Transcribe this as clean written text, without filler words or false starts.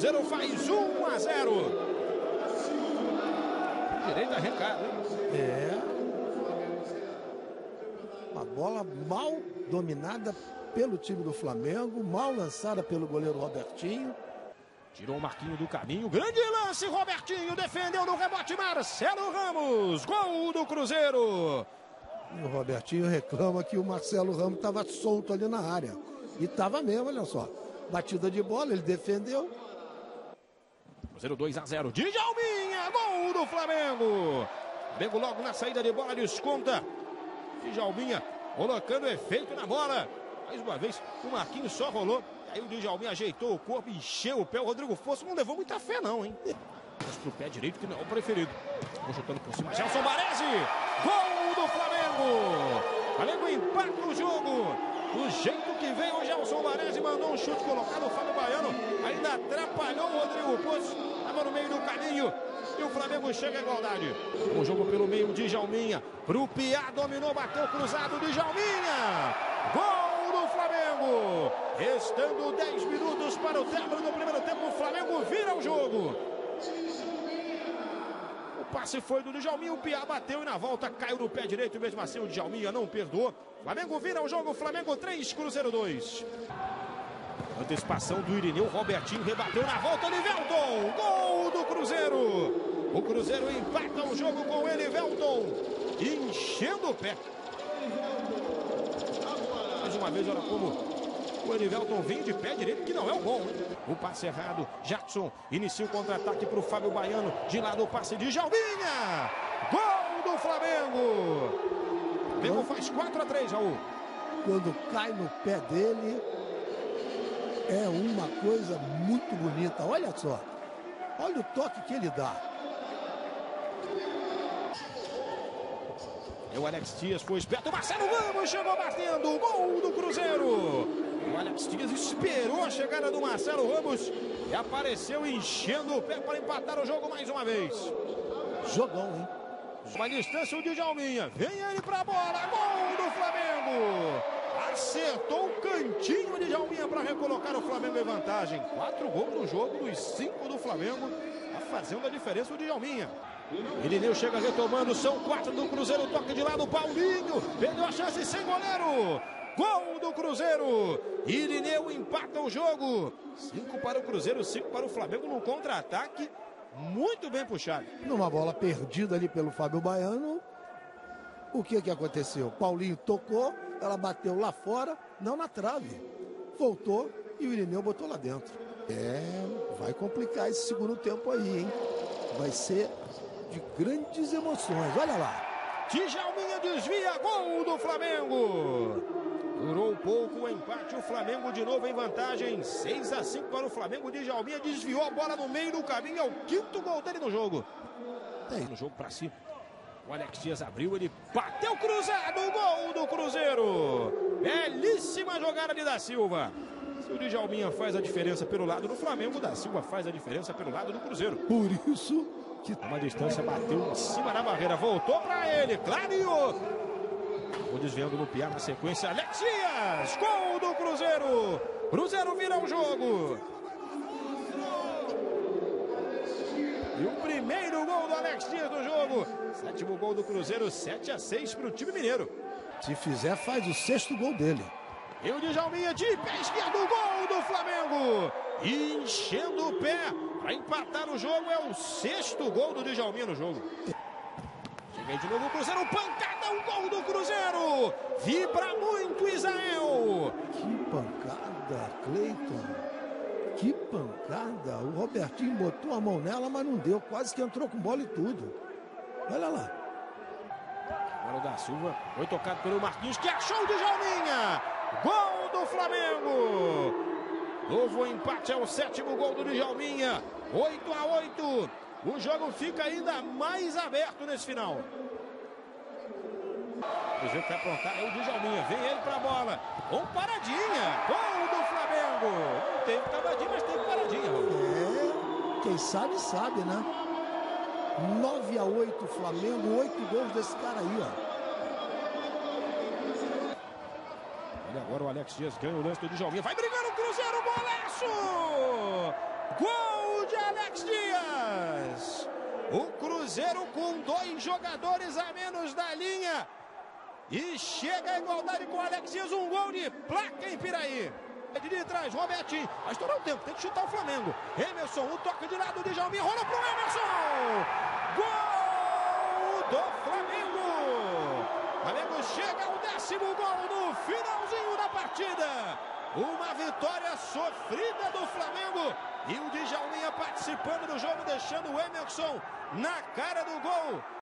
Cruzeiro faz 1-0. Direito arrancado, hein? Uma bola mal dominada pelo time do Flamengo, mal lançada pelo goleiro Robertinho. Tirou o Marquinho do caminho, grande lance, Robertinho defendeu no rebote, Marcelo Ramos, gol do Cruzeiro. E o Robertinho reclama que o Marcelo Ramos estava solto ali na área. E estava mesmo, olha só. Batida de bola, ele defendeu. Cruzeiro 2-0, Djalminha, gol do Flamengo. Flamengo logo na saída de bola desconta. Djalminha colocando efeito na bola. Mais uma vez, o Marquinhos só rolou. Aí o Djalminha ajeitou o corpo, encheu o pé. O Rodrigo Fosso não levou muita fé não, hein? Mas pro pé direito que não é o preferido. Vou chutando por cima, Gelson Baresi. Gol do Flamengo. Flamengo empata o jogo. Do jeito que veio o Gelson Baresi, mandou um chute colocado o Fábio Baiano. Ainda atrapalhou o Rodrigo Fosso. Estava no meio do caminho. E o Flamengo chega à igualdade. O jogo pelo meio, Djalminha. Pro Piá, dominou, bateu cruzado, Djalminha. Gol do Flamengo. Restando 10 minutos para o término do primeiro tempo, o Flamengo vira o jogo. O passe foi do Djalminha, o Piá bateu e na volta caiu no pé direito. Mesmo assim o Djalminha não perdoou. Flamengo vira o jogo, Flamengo 3, Cruzeiro 2. Antecipação do Irineu, Robertinho rebateu na volta, Elivelton. Gol do Cruzeiro. O Cruzeiro empata o jogo com o Elivelton, enchendo o pé. Mais uma vez, olha como o Elivelton vem de pé direito, que não é o bom, hein? O passe errado, Jackson inicia o contra-ataque para o Fábio Baiano. De lado o passe de Djalminha. Gol do Flamengo. O Flamengo faz 4-3, Raul. Quando cai no pé dele, é uma coisa muito bonita. Olha só. Olha o toque que ele dá. O Alex Dias foi esperto, Marcelo Ramos chegou batendo, gol do Cruzeiro. O Alex Dias esperou a chegada do Marcelo Ramos e apareceu enchendo o pé para empatar o jogo mais uma vez. Jogão, hein? Uma distância o Djalminha, vem ele para a bola, gol do Flamengo. Acertou o cantinho de Djalminha para recolocar o Flamengo em vantagem. 4 gols no jogo, dos 5 do Flamengo, tá fazendo a diferença o Djalminha. Irineu chega retomando, são 4 do Cruzeiro, toque de lado, Paulinho, perdeu a chance sem goleiro, gol do Cruzeiro, Irineu empata o jogo, 5 para o Cruzeiro, 5 para o Flamengo no contra-ataque, muito bem puxado. Numa bola perdida ali pelo Fábio Baiano, o que aconteceu? Paulinho tocou, ela bateu lá fora, não na trave, voltou e o Irineu botou lá dentro. Vai complicar esse segundo tempo aí, hein? Vai ser de grandes emoções, olha lá. Djalminha desvia, gol do Flamengo. Durou pouco o empate, o Flamengo de novo em vantagem, 6-5 para o Flamengo. Djalminha desviou a bola no meio do caminho, é o 5º gol dele no jogo. No jogo para si, o Alex Dias abriu, ele bateu cruzado, gol do Cruzeiro. Belíssima jogada de Da Silva. Se o Djalminha faz a diferença pelo lado do Flamengo, Da Silva faz a diferença pelo lado do Cruzeiro. Por isso que uma distância, bateu em cima da barreira, voltou para ele, clareou. O desviando no Piá na sequência, Alex Dias, gol do Cruzeiro. Cruzeiro vira o jogo. E o primeiro gol do Alex Dias no jogo. 7º gol do Cruzeiro, 7-6 para o time mineiro. Se fizer, faz o 6º gol dele. E o Djalminha de pé esquerdo, gol do Flamengo. Enchendo o pé para empatar o jogo, é o 6º gol do Djalminha no jogo. Cheguei de novo o Cruzeiro, pancada, um gol do Cruzeiro. Vibra muito Israel. Que pancada, Cleiton. Que pancada. O Robertinho botou a mão nela, mas não deu. Quase que entrou com bola e tudo. Olha lá. Agora o Da Silva foi tocado pelo Marquinhos, que achou o Djalminha. Gol do Flamengo. Novo empate, é o 7º gol do Djalminha. 8-8. O jogo fica ainda mais aberto nesse final. O Cruzeiro vai aprontar, é o Djalminha. Vem ele pra bola. Com paradinha. Gol do Flamengo. Não teve cavadinha, mas teve paradinha. Quem sabe, sabe, né? 9-8 Flamengo, 8 gols desse cara aí, ó. Olha agora o Alex Dias ganha o lance do Djalminha. Vai brigando o Cruzeiro, golaço! Gol Cruzeiro com 2 jogadores a menos da linha. E chega a igualdade com o Alexias, um gol de placa em Piraí. De trás, Robertinho, vai estourar o tempo, tem que chutar o Flamengo. Emerson, o toque de lado de Djalminha, rolou pro Emerson. Gol do Flamengo. O Flamengo chega ao 10º gol no finalzinho da partida. Uma vitória sofrida do Flamengo. E o Djalminha participando do jogo, deixando o Emerson na cara do gol.